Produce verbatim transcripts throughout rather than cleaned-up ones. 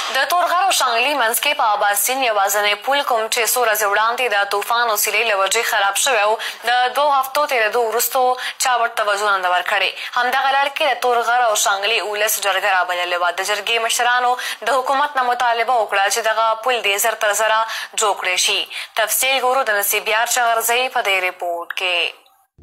د تورغر او شانګلي منځ کې په آباد سیند یوازینی پل کوم چې څو ورځې وړاندې د طوفان وسیلې له وجې خراب شوی و د دوو هفتو تېرېدو وروستو چا ورته توجه نه ده ورکړې. همدغه لړ کې د تورغر او شانګلي اولس جرګه رابللې وه. د جرګې مشرانو د حکومت نه مطالبه وکړه چې دغه پل دې زر تر زره جوړ کړی شي. تفصیل ګورو د نصیبیار چغرزی په دې رپورټ کې.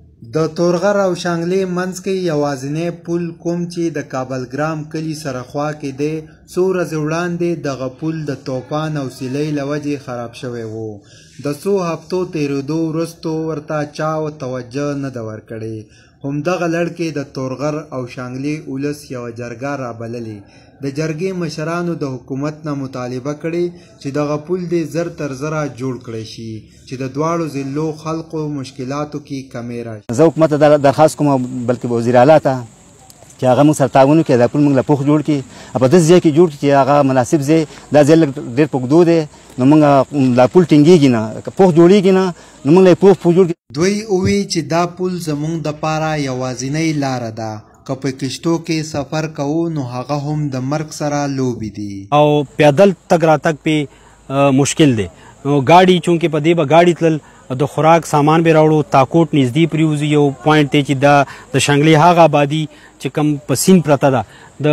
د تورغر او شانګلې منځ کې یوازینی پل کوم چې د کابل ګرام کلي سره خوا کې دی څو ورځې وړاندې دغه پل د طوفان او سیلۍ له وجې خراب شوی و. د څو هفتو تېرېدو وروستو ورته چا توجه نه ده ورکړې. همدغه لړ کې د تورغر او شانګلې اولس یوه جرګه رابللې. د جرګې مشرانو د حکومت نه مطالبه کړې چې دغه پل دې زر تر زره جوړ کړی شي چې د دواړو ضلعو خلقو مشکلاتو کې کمی راشي. زه حکومت ته درخواست کوم بلکې وزیر اعلی ته چې هغه موږ سره تعاون وکړي دا پل موږ له پوخ جوړ کړي او په داسې ځای کې جوړ کړي چې هغه مناسب ځای دا ځای ډېر په اوږدو دی نو موږ دا پل ټینګېږي نه که پوخ جوړېږي نه نو موږ له پوخ پوخ جوړ کړي. دوی وویل چې دا پل زموږ دپاره یوازینۍ لاره ده. که په کشتو کې سفر کوو نو هغه هم د مرګ سره لوبې دي او پیدل تګ راتګ پې مشکل دی. نو ګاډي چونکې په دې به ګاډي تلل د خوراک سامان به راوړو تاکوټ نږدې پرېوځي یو پوینټ دی چې دا د شانګلې هغه آبادي چې کوم په سیند پرته ده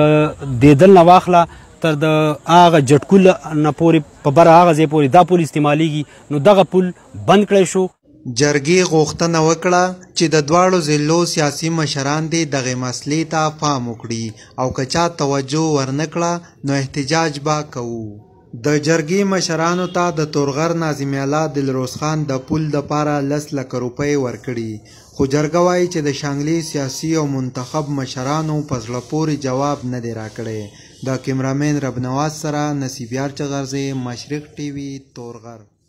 د دیدل نه واخله تر د هغه جټکول نه پورې په بره هغه ځای پورې دا پل استعمالیږي نو دغه پل بند کړی شو. جرګې غوښتنه وکړه چې د دواړو ضلعو سیاسي مشران دې دغې مسلې ته پام وکړي او که چا توجه ورنه کړه نو احتجاج به کوو. د جرګې مشرانو ته د تورغر ناظم الله دلروز خان د پل دپاره لس لکه روپۍ ورکړي خو جرګه وایي چې د شانګلې سیاسي او منتخب مشرانو په زړه پورې جواب نه دی راکړی. د کیمرامین رب نواز سره نصیبیار چغرزی، مشرق ټي وي، تورغر.